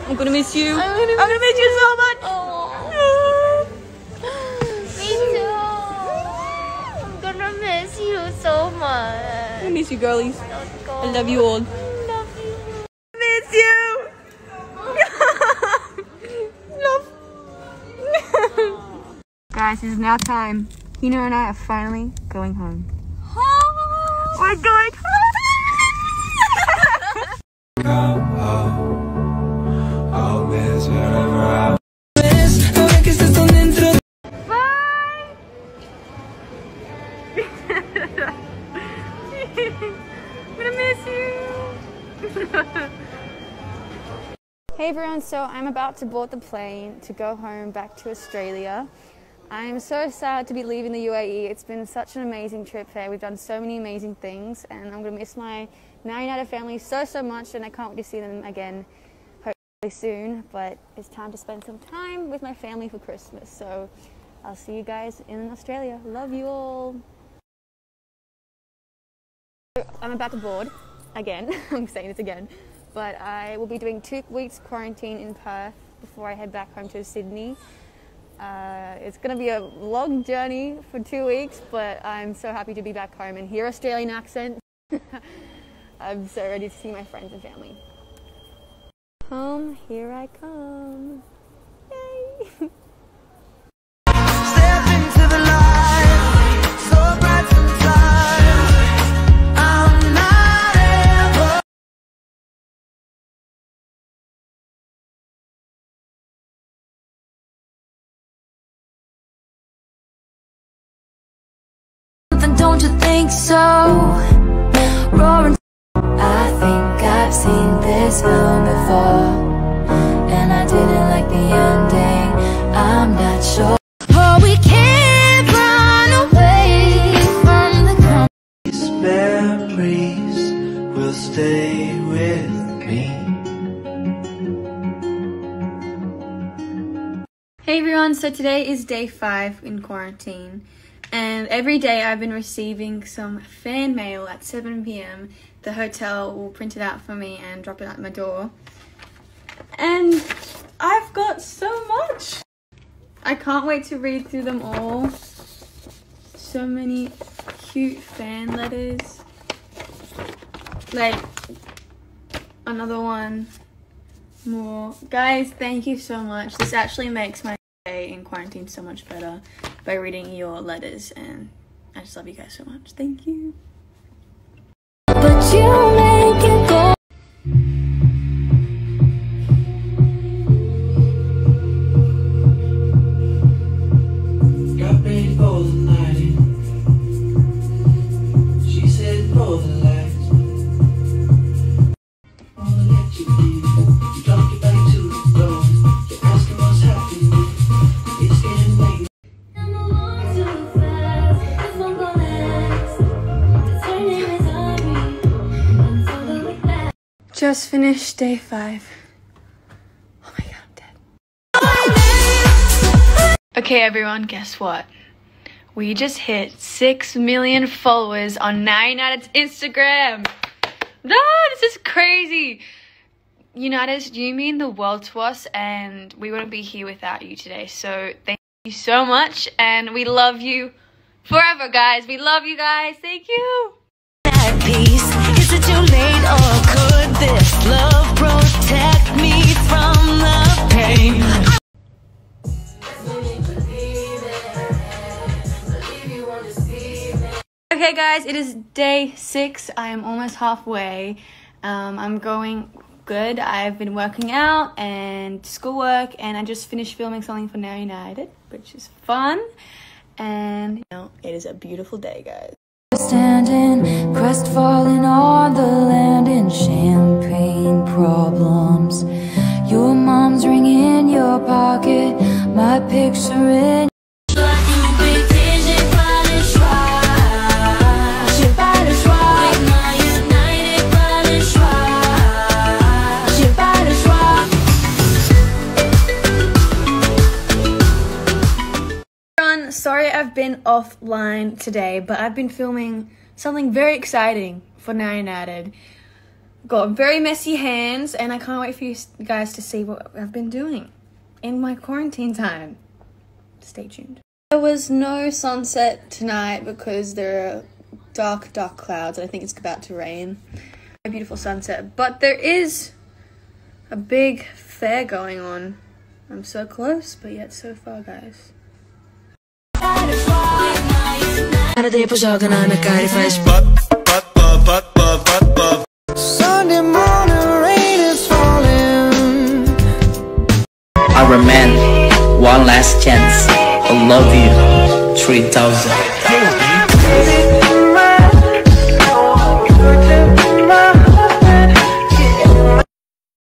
I'm gonna miss you. I'm gonna miss you so much. Oh. Me too. I'm gonna miss you so much. I miss you, girlies. Don't go. I love you all. Love you. Miss you. Love. Guys, it is now time. Hina and I are finally going home. We're going home. Go home. Home is wherever I Bye. I'm gonna miss you. Hey everyone, so I'm about to board the plane to go home back to Australia. I'm so sad to be leaving the UAE. It's been such an amazing trip there. We've done so many amazing things and I'm going to miss my Now United family so much, and I can't wait to see them again hopefully soon. But it's time to spend some time with my family for Christmas. So I'll see you guys in Australia. Love you all. I'm about to board again. I'm saying this again. But I will be doing 2 weeks quarantine in Perth before I head back home to Sydney. It's going to be a long journey for 2 weeks, but I'm so happy to be back home and hear Australian accents. I'm so ready to see my friends and family. Home, here I come. Yay! step into the light, so bright sometimes. I'm not ever. Then don't you think so? Roaring. I think I've seen this film before, and I didn't like the ending. I'm not sure. Oh, we can't run away from the These memories will stay with me. Hey everyone, so today is day 5 in quarantine, and every day I've been receiving some fan mail at 7 p.m. The hotel will print it out for me and drop it at my door. And I've got so much! I can't wait to read through them all. So many cute fan letters. Like, another one. More. Guys, thank you so much. This actually makes my day in quarantine so much better by reading your letters, and I just love you guys so much. Thank you. but you make it go. Got ready for the night. She said, "Roll the lights. Wanna let you in." You dropped it back to the floor. You're asking what's happening. It's getting late. I'm along too fast. It's not gonna last. Her name is Ari. I'm so with that. Just finished day 5. Oh my god, I'm dead. Okay everyone, guess what? We just hit 6 million followers on Now United's Instagram. This is crazy. United, you mean the world to us, and we wouldn't be here without you today. So thank you so much, and we love you forever, guys. We love you guys. Thank you. At peace. Is it too late, or could this love protect me from the pain? Okay guys, it is day 6. I am almost halfway. I'm going good. I've been working out and schoolwork, and I just finished filming something for Now United, which is fun. And you know, it is a beautiful day, guys. Standing, crestfallen on the land in champagne problems. Your mom's ring in your pocket, my picture in. Sorry I've been offline today, but I've been filming something very exciting for Now United. Got very messy hands, and I can't wait for you guys to see what I've been doing in my quarantine time. Stay tuned. There was no sunset tonight because there are dark clouds, and I think it's about to rain. A beautiful sunset, but there is a big fair going on. I'm so close, but yet so far, guys. Sunday morning rain is falling. Iron Man, one last chance. I love you, 3000.